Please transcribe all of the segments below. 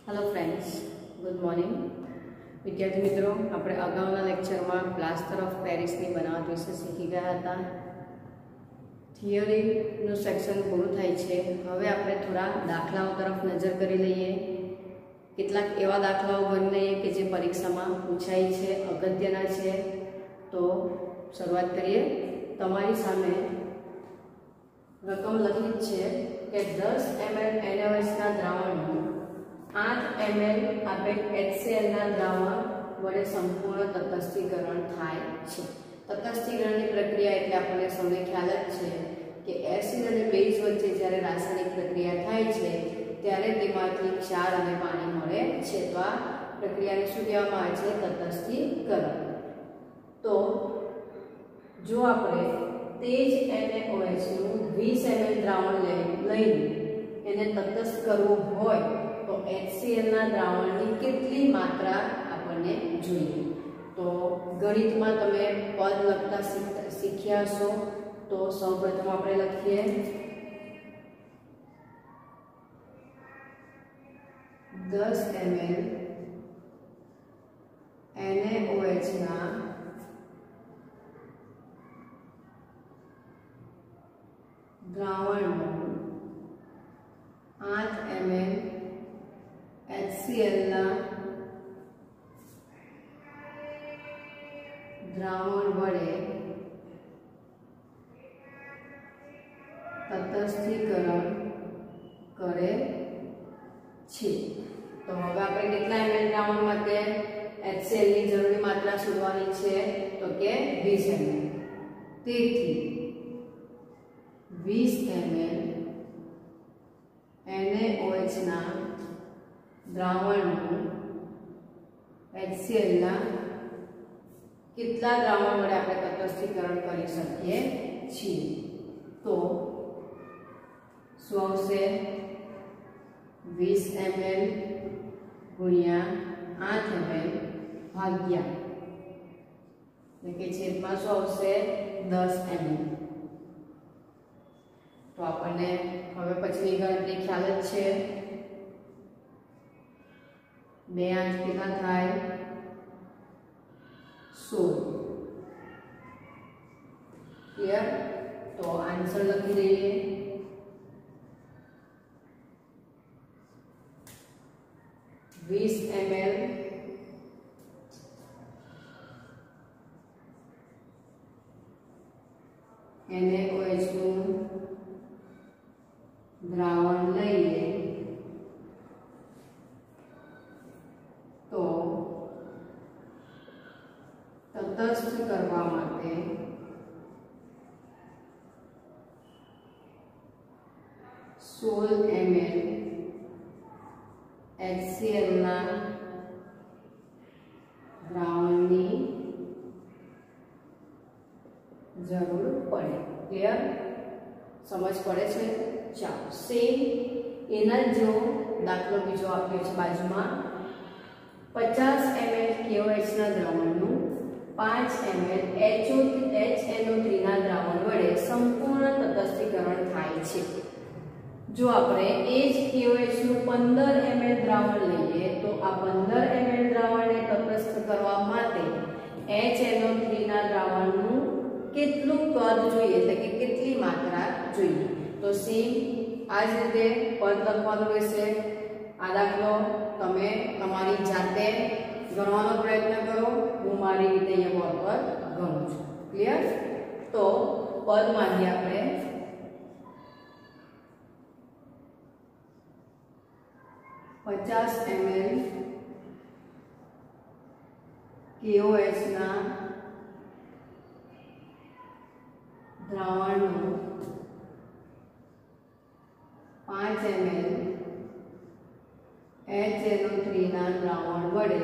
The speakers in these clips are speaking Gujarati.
हेलो फ्रेंड्स, गुड मॉर्निंग विद्यार्थी मित्रों। આપણે અગાઉના લેક્ચરમાં પ્લાસ્ટર ઓફ પેરિસની બનાવટ વિશે શીખી ગયા હતા। થિયરીનું સેક્શન પૂરું થાય છે। હવે આપણે થોડા દાખલાઓ તરફ નજર કરી લઈએ। કેટલાક એવા દાખલાઓ ગણી લઈએ કે જે પરીક્ષામાં પૂછાય છે, અગત્યના છે। તો શરૂઆત કરીએ। તમારી સામે રકમ લખી છે કે 10 ml NaOH ના દ્રાવણનું 8 ml આપેલ HCl ના દ્રાવણ વડે સંપૂર્ણ તટસ્થીકરણ થાય છે। તટસ્થીકરણની પ્રક્રિયા એટલે આપણને સૌને ખ્યાલ જ છે કે એસિડ અને બેઝ વચ્ચે જ્યારે રાસાયણિક પ્રક્રિયા થાય છે ત્યારે તેમાંથી ક્ષાર અને પાણી મળે છે। તો આ પ્રક્રિયાને શું કહેવામાં આવે છે? તટસ્થીકરણ। તો જો આપણે તે જ NaOH નું 20 ml દ્રાવણ લઈને એને તટસ્થ કરવું હોય તો HCl ના દ્રાવણની કેટલી માત્રા આપણને જોઈએ? તો ગણિતમાં તમે પદ લખતા શીખ્યા છો। તો સૌપ્રથમ આપણે લખીએ 10 ml NaOH ના દ્રાવણનું 8 ml HCl ના દ્રાવણ વડે તટસ્થીકરણ કરે છે। તો હવે આપણે કેટલા ml દ્રાવણ માટે HCl ની જરૂરી માત્રા શોધવાની છે? તો કે 20 ml। તેથી 20 ml NaOH ના દ્રાવણનું HCl ના કેટલા દ્રાવણ વડે આપણે તટસ્થીકરણ કરી શકીએ છીએ? તો શું આવશે? 20 ml ગુણ્યા 8 ml ભાગ્યા એટલે કે છેદમાં શું આવશે? 10 ml। તો આપણને હવે પછીની ગણતરી ખ્યાલ જ છે। 2 8 કેટલા થાય? 16। ક્લિયર? તો આન્સર લખી દઈએ। વીસ ml NaOH નું દ્રાવણ લઈએ તો તટસ્થ કરવા માટે 16 ml HCl ના દ્રાવણની જરૂર પડે। ક્લિયર? સમજ પડે છે? ચાલો સેમ એના જો દાખલો બીજો આપ્યો છે બાજુમાં। 50 ml KOH ના દ્રાવણનું 5 ml HNO3 ના દ્રાવણ વડે સંપૂર્ણ તટસ્થીકરણ થાય છે। જો આપણે એ જ KOH નું 15 ml દ્રાવણ લઈએ તો આ 15 ml દ્રાવણને તટસ્થ કરવા માટે HNO3 ના દ્રાવણનું કેટલું કદ જોઈએ એટલે કે કેટલી માત્રા જોઈએ? તો સેમ આ જ રીતે પદ લખવાનું રહેશે। આ દાખલો તમે તમારી જાતે ગણવાનો પ્રયત્ન કરો। હું મારી રીતે અહીંયા બોર્ડ પર ગણું છું। ક્લિયર? તો પદમાંથી આપણે 50 ml KOH ના દ્રાવણનું 5 ml HNO3 ના દ્રાવણ વડે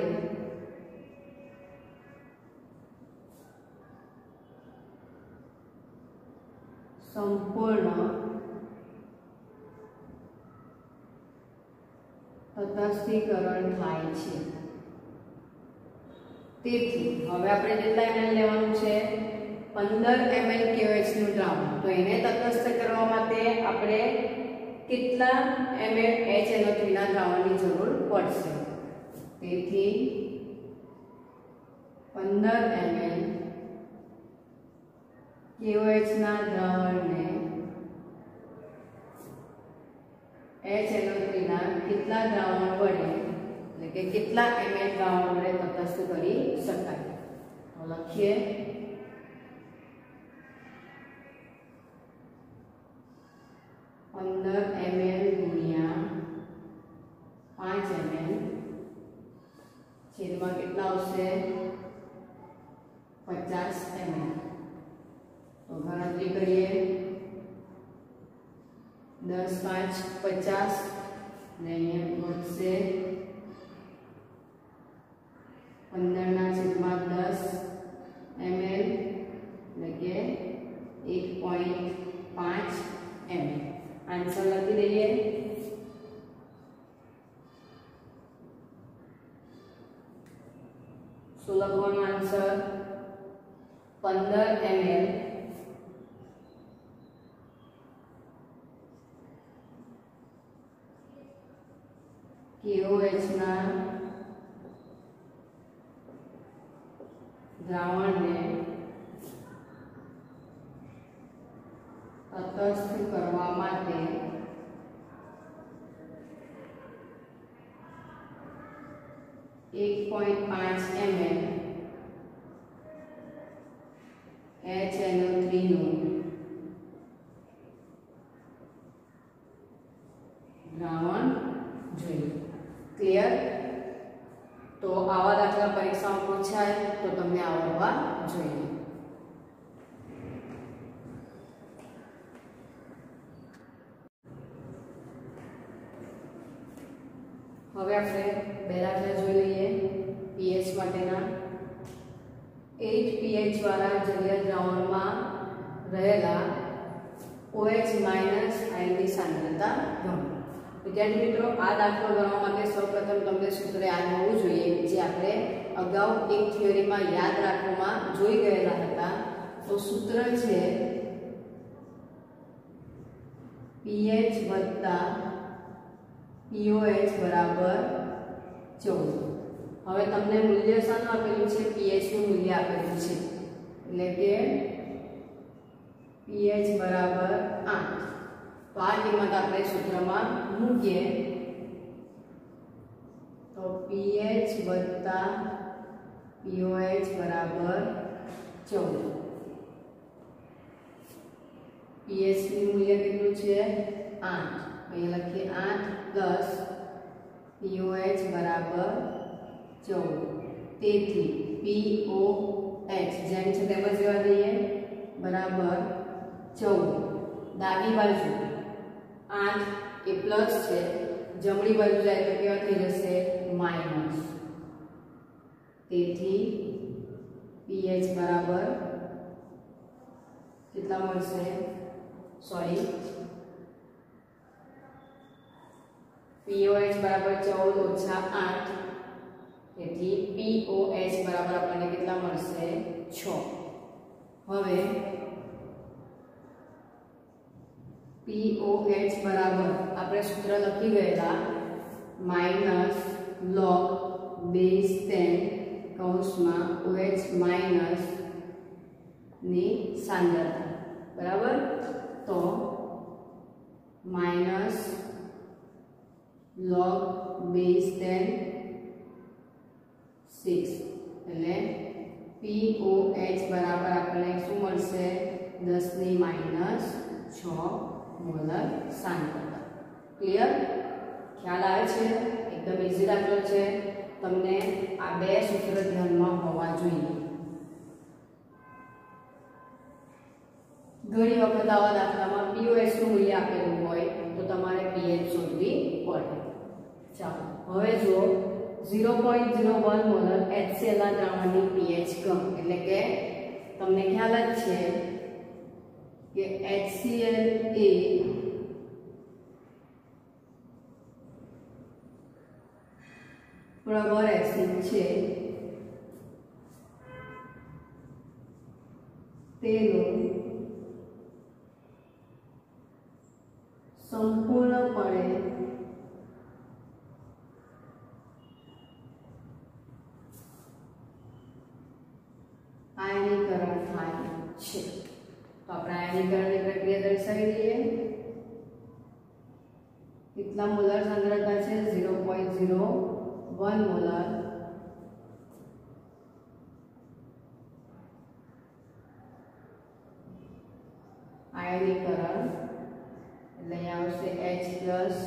સંપૂર્ણ તટસ્થીકરણ થાય છે। તેથી હવે આપણે કેટલા ml લેવાનું છે? 15 ml KOH નું દ્રાવણ। તો એને તટસ્થ કરવા માટે આપણે કેટલા ml HNO3 ના દ્રાવણની જરૂર પડશે. તેથી 15 ml KOH ના દ્રાવણને HNO3 ના કેટલા દ્રાવણ વડે એટલે કે કેટલા ml દ્રાવણ વડે તટસ્થ કરી શકાય. તો લખીએ 15 ml ગુણ્યા 5 ml છેદમાં કેટલા આવશે 50 ml. તો ગણતરી કરીએ 10 5 50 ને અહીંયા વધશે 15 ના છેદમાં 10 ml એટલે કે 1.5 ml. आंसर लखी दीजिए. सो लखवानो आंसर 15 ml KOH ना द्रावण ने तटस्थ करवा माटे 1.5 ml HNO3 નું દ્રાવણ જોઈએ. ક્લિયર? તો આવા દાખલા પરીક્ષામાં પૂછાય તો તમને આવડવા જોઈએ. હવે આપણે બે દાખલા જોઈ લઈએ pH માટેના. 8 pH વાળા જલીય દ્રાવણમાં રહેલા OH- આયનની સાંદ્રતા ગણો. વિદ્યાર્થી મિત્રો, આ દાખલો ગણવા માટે સૌપ્રથમ તમને સૂત્ર યાદ હોવું જોઈએ, જે આપણે અગાઉ એક થિયરીમાં યાદ રાખવામાં જોઈ ગયેલા હતા. તો સૂત્ર છે pH વત્તા POH બરાબર 14. હવે તમને મૂલ્ય શાનું આપેલું છે? pH નું મૂલ્ય આપેલું છે, એટલે કે pH બરાબર 8. તો આ કિંમત આપણે સૂત્રમાં મૂકીએ તો pH વત્તા POH બરાબર 14. pH નું મૂલ્ય કેટલું છે? 8. અહીં લખીએ 8 પ્લસ POH બરાબર 14. તેથી POH જેમ છે તેમ જ રહેવા દઈએ બરાબર 14. ડાબી બાજુ 8 એ પ્લસ છે, જમણી બાજુ જાય તો કેવા થઈ જશે? માઇનસ. તેથી pH બરાબર કેટલા મળશે? સોરી, POH બરાબર 14 ઓછા 8, તેથી POH બરાબર આપણને કેટલા મળશે? 6. હવે POH બરાબર આપણે સૂત્ર લખી ગયેલા માઇનસ log બેઝ 10 કૌંસમાં OH માઇનસ ની સાંદ્રતા બરાબર. તો માઇનસ log બેઝ 10 6 એટલે POH બરાબર આપણને શું મળશે? 10 ની માઇનસ 6 મોલર સાંદ્રતા. ક્લિયર? ખ્યાલ આવે છે? એકદમ ઈઝી દાખલો છે. તમને આ બે સૂત્ર ધ્યાનમાં હોવા જોઈએ. ઘણી વખત આવા દાખલામાં POH નું મૂલ્ય આપેલું હોય તો તમારે pH શોધવી પડે. ચાલો હવે જો 0.01 મોલર HCl ના દ્રાવણની pH ગણ, એટલે કે તમને ખ્યાલ જ છે કે HCl એ પ્રબળ એસિડ છે, તેનું સંપૂર્ણ તો આપણે આયનીકરણની પ્રક્રિયા દર્શાવી દઈએ. કેટલા મોલર સાંદ્રતા છે? 0.01 મોલર. આયનીકરણ એટલે અહીંયા આવશે H+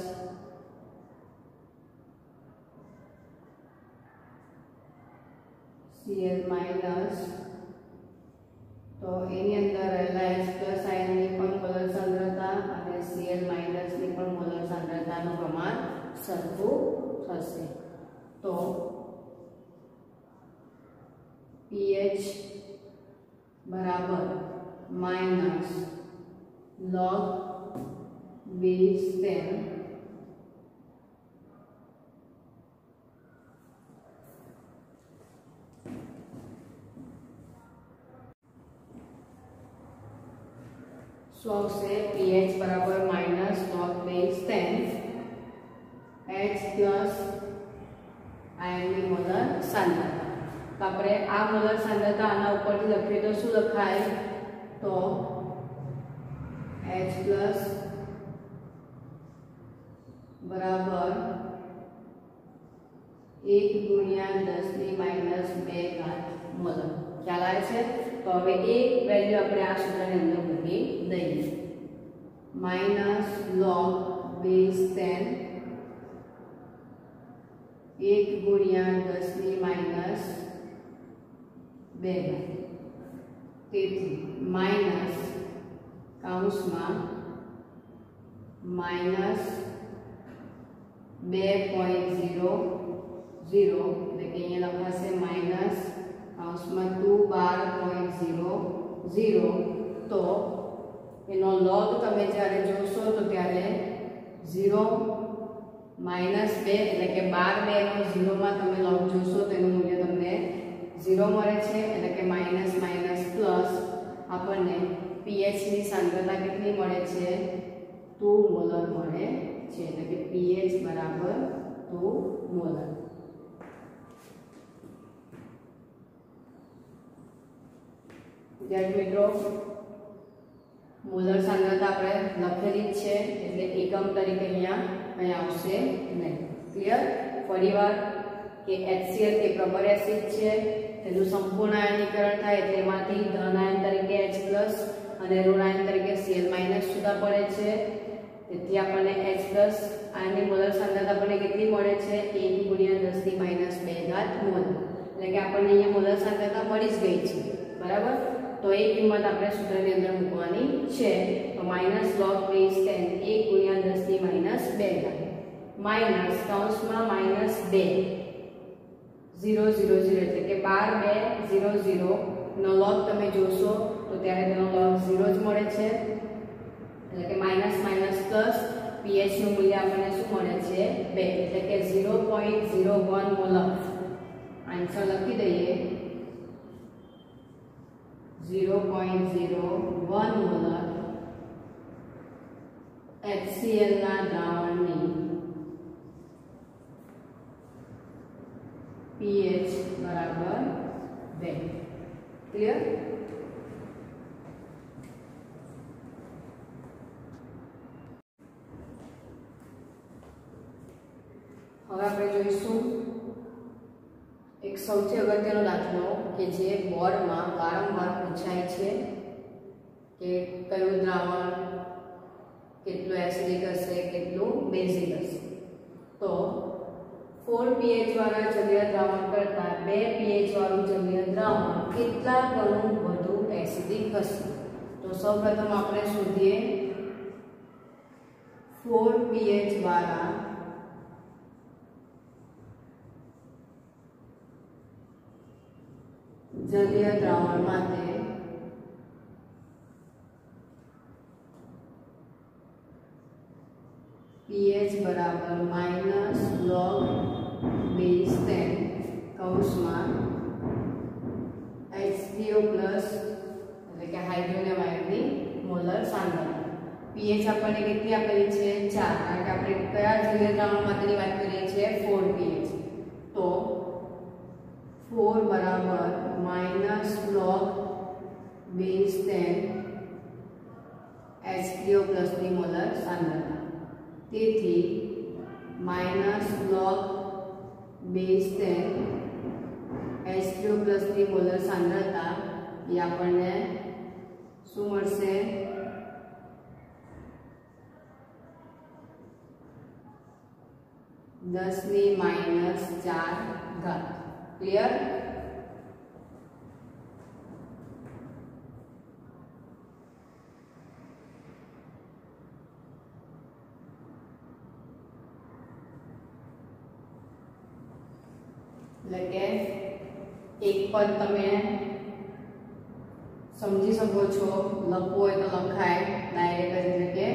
Cl માઇનસ. તો એની અંદર રહેલા H+ આયનની પણ મોલર સાંદ્રતા અને Cl માઇનસની પણ મોલર સાંદ્રતાનું પ્રમાણ સરખું થશે. તો pH બરાબર માઇનસ log base 10 આવશે. pH બરાબર માઇનસ log base 10 H+ આયનની મોલર સાંદ્રતા. તો આપણે આ મોલર સાંદ્રતા આના ઉપરથી લખીએ તો શું લખાય? તો H+ બરાબર 1 × 10⁻² મોલર. ખ્યાલ આવે છે? તો હવે એક વેલ્યુ આપણે આ સૂત્રની અંદર મૂકી દઈએ. Minus log base 10 1 × 10⁻². તેથી માઇનસ કૌંસમાં માઇનસ 2.00 એટલે કે અહીંયા લખાશે માઇનસ કૌંસમાં 212.00. તો એનો log તમે જ્યારે જોશો તો ત્યારે 0 -2 એટલે કે 12 નો 0 માં તમે log જોશો તો એનું મૂલ્ય તમને 0 મળે છે. એટલે કે માઇનસ માઇનસ પ્લસ આપણને pH ની સાંદ્રતા કેટલી મળે છે? 2 મોલર મળે છે. એટલે કે pH બરાબર 2 મોલર. વિદ્યાર્થી મિત્રો, મોલર સાંદ્રતા આપણે લખેલી જ છે એટલે એકમ તરીકે અહીંયા કંઈ આવશે નહીં. ક્લિયર? ફરીવાર કે HCl એ પ્રબર એસિડ છે, તેનું સંપૂર્ણ આયનીકરણ થાય એટલે એમાંથી ધન આયન તરીકે H+ અને ઋણ આયન તરીકે Cl- જુદા પડે છે. તેથી આપણને H+ આયનની મોલર સાંદ્રતા આપણને કેટલી મળે છે? 1 × 10⁻²² મોલ. એટલે કે આપણને અહીંયા મોલર સાંદ્રતા મળી જ ગઈ છે. બરાબર? તો એ કિંમત આપણે સૂત્રની અંદર મૂકવાની છે. તો માઇનસ log base 10 1 × 10⁻² માઇનસ કૌંસમાં માઇનસ 2 0 0 0 એટલે કે 12 2 0 0 નો log તમે જોશો તો ત્યારે તેનો log 0 જ મળે છે. એટલે કે માઇનસ માઇનસ પ્લસ pH નું મૂલ્ય આપણને શું મળે છે? 2 એટલે કે 0.01 મોલર. આન્સર લખી દઈએ. 0.01 મોલર HCl ના દ્રાવણની pH બરાબર 2. ક્લિયર? હવે આપણે જોઈશું એક સૌથી અગત્યનો દાખલો કે જે બોર્ડમાં વારંવાર પૂછાય છે કે કયું દ્રાવણ કેટલું એસિડિક હશે, કેટલું બેઝિક હશે. તો 4 pH વાળા જલીય દ્રાવણ કરતાં 2 pH વાળું જલીય દ્રાવણ કેટલા ગણું વધુ એસિડિક હશે? તો સૌપ્રથમ આપણે શોધીએ 4 pH વાળા જલીય દ્રાવણ માટે pH બરાબર માઇનસ log base 10 કૌંસમાં H3O પ્લસ એટલે કે હાઇડ્રોનિયમ આયનની મોલર સાંદ્રતા. pH આપણને કેટલી આપેલી છે? 4. કારણ કે આપણે કયા જલીય દ્રાવણ માટેની વાત કરીએ છીએ? 4 pH. તો 4 બરાબર માઇનસ log base 10 H3O ની મોલર સાંદ્રતા. તેથી માઇનસ log બેઝ 10 H3O ની મોલર સાંદ્રતા એ આપણને શું મળશે? 10⁻⁴. ક્લિયર? એટલે કે એક પદ તમે સમજી શકો છો, લખવું હોય તો લખાય ડાયરેક્ટ, એટલે કે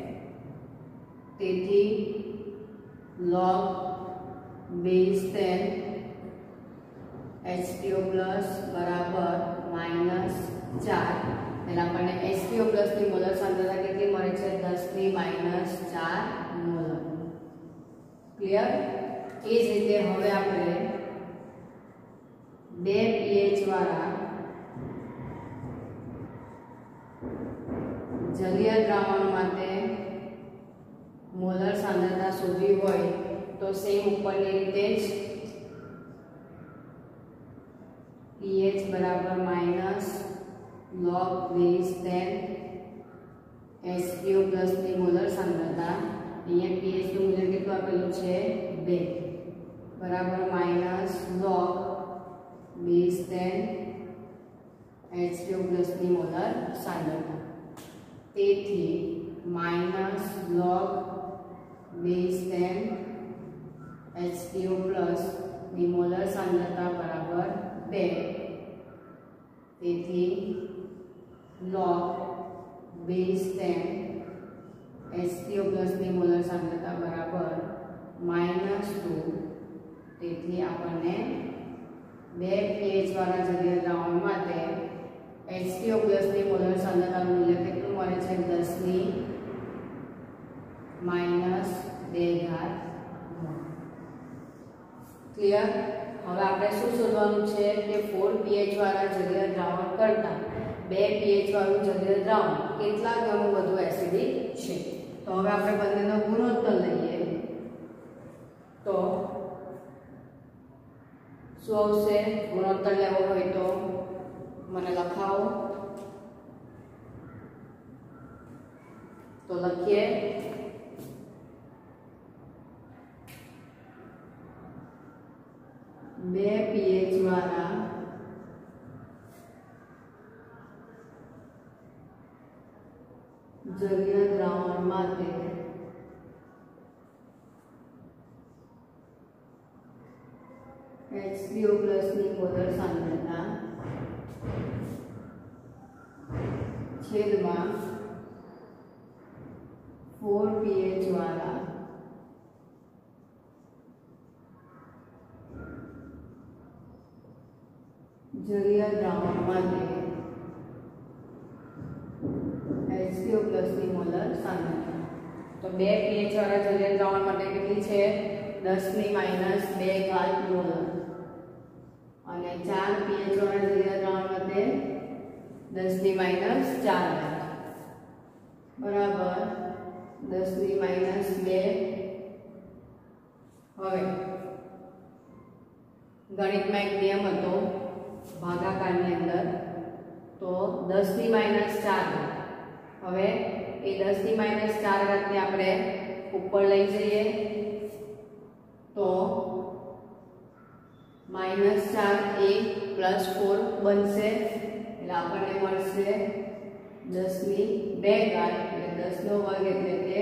તેથી log બેઝ 10 H3O બરાબર -4. એટલે આપણને H3O ની મોલર સાંદ્રતા કેટલી મળે છે? 10⁻⁴ મોલર. ક્લિયર? એ જ રીતે હવે આપણે 2 pH વાળા જલીય દ્રાવણ માટે મોલર સાંદ્રતા શોધવી હોય તો સેમ ઉપરની રીતે જ pH બરાબર -log બેઝ 10 H3O ની મોલર સાંદ્રતા. અહીંયા pH નું મૂલ્ય કેટલું આપેલું છે? 2 બરાબર -log બેઝ 10 H3O ની મોલર સાંદ્રતા. તેથી -log બેઝ 10 H3O ની મોલર સાંદ્રતા બરાબર 2. તેથી log બેઝ 10 H3O ની મોલર સાંદ્રતા બરાબર -2. તેથી આપણને 2 pH વાળા જલીય દ્રાવણ માટે H3O ની મોલર સાંદ્રતાનું મૂલ્ય કેટલું મળે છે? 10⁻². ક્લિયર? હવે આપણે શું શોધવાનું છે કે 4 pH વાળા જલીય દ્રાવણ કરતા 2 pH વાળું જલીય દ્રાવણ કેટલા ગણું વધુ એસિડિક છે. તો હવે આપણે બંનેનો ગુણોત્તર લઈએ તો શું આવશે? ગુણોત્તર લેવો હોય તો મને લખાવો. તો લખીએ. બે pH વાળા જલીય દ્રાવણ માટે H3O ની મોલર સાંદ્રતા છેદમાં 4 pH વાળા જલીય દ્રાવણ માટે H3O ની મોલર સાંદ્રતા. તો 2 pH વાળા જલીય દ્રાવણ માટે કેટલી છે? 10⁻². મોલર. અને 4 pH વાળા જલીય દ્રાવણ માટે 10⁻⁴. બરાબર 10⁻². હવે ગણિતમાં એક નિયમ હતો ભાગાકારની અંદર, તો 10⁻⁴. હવે એ 10⁻⁴ ને આપણે ઉપર લઈ જઈએ તો -4 એ +4 બનશે. એટલે આપણને મળશે 10⁻². એટલે 10 નો વર્ગ એટલે કે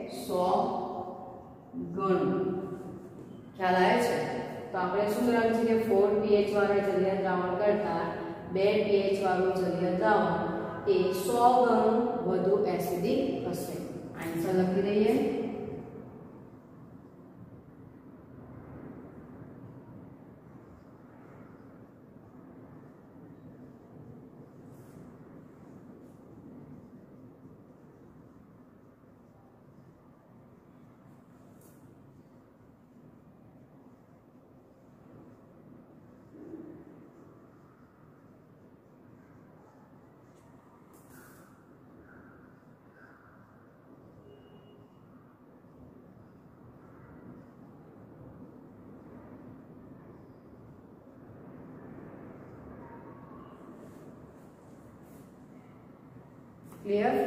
100 ગણું. ખ્યાલ આવે છે? તો આપણે શું કરવાનું છે કે 4 pH વાળા જલીય દ્રાવણ કરતા 2 pH વાળું જલીય દ્રાવણ એ 100 ગણું વધુ એસિડિક હશે. આન્સર લખી દઈએ. ક્લિયર?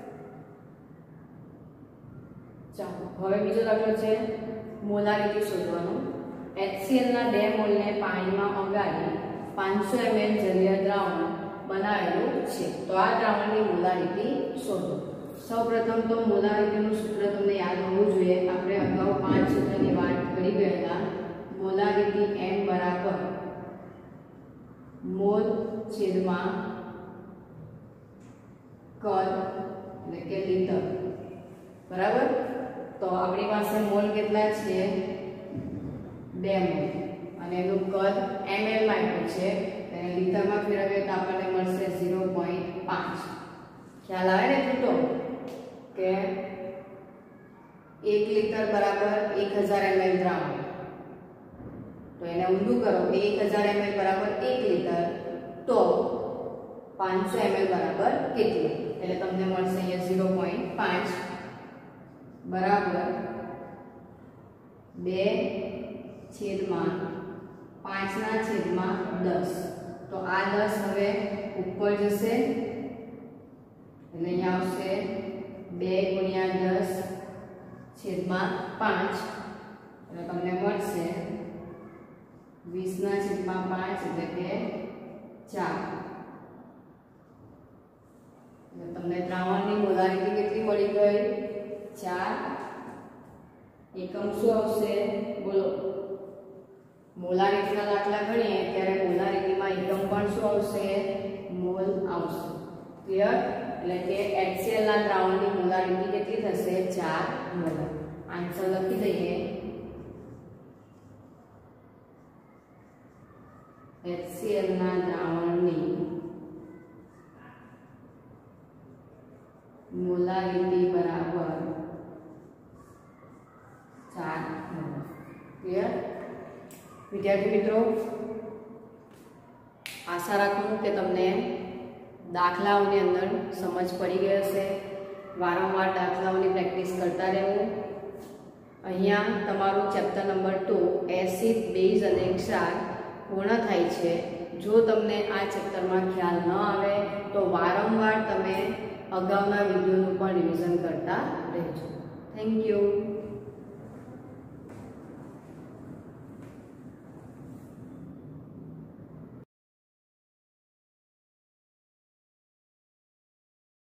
ચાલો હવે બીજો દાખલો છે મોલારિટી શોધવાનો. HCl ના 2 મોલને પાણીમાં ઓગાળી 500 ml જલીય દ્રાવણ બનાવેલું છે. તો આ દ્રાવણની મોલારિટી શોધો. સૌપ્રથમ તો મોલારિટીનું સૂત્ર તમને યાદ હોવું જોઈએ. આપણે અગાઉ 5 સૂત્રની વાત કરી ગયેલા. મોલારિટી m બરાબર મોલ છેદમાં કદ એટલે કે લિટર, બરાબર? તો આપણી પાસે મોલ કેટલા છે? 2 મોલ અને એનું કદ ml માં આપ્યું છે. તેને લિટરમાં ફેરવીએ તો આપણને મળશે 0.5. ખ્યાલ આવે ને તો કે 1 લિટર બરાબર 1000 ml દ્રાવણ. તો એને ઊંધું કરો કે 1000 ml બરાબર 1 લિટર, તો 500 ml બરાબર કેટલું? એટલે તમને મળશે અહીંયા 0.5 બરાબર 2/5/10. તો આ 10 હવે ઉપર જશે એટલે અહીંયા આવશે 2/10/5 એટલે તમને મળશે 20/5 એટલે કે 4. એટલે તમને દ્રાવણની મોલારિટી કેટલી મળી ગઈ? 4. એકમ શું આવશે? બોલો. મોલારિટીના દાખલા ગણીએ ત્યારે મોલારિટીમાં એકમ પણ શું આવશે? મોલ આવશે. ક્લિયર? એટલે કે HCl ના દ્રાવણની મોલારિટી કેટલી થશે? 4 મોલ. આન્સર લખી દઈએ. HCl ના દ્રાવણની મોલારિટી બરાબર 4 મોલ. ક્લિયર? વિદ્યાર્થી મિત્રો, આશા રાખું કે તમને દાખલાઓની અંદર સમજ પડી ગઈ હશે. વારંવાર દાખલાઓની પ્રેક્ટિસ કરતા રહેવું. અહીંયા તમારું ચેપ્ટર નંબર 2 એસિડ, બેઝ અને ક્ષાર પૂર્ણ થાય છે. જો તમને આ ચેપ્ટરમાં ખ્યાલ ન આવે તો વારંવાર તમે અગાઉના વિડીયોનું પણ રિવિઝન કરતા રહેજો. Thank you.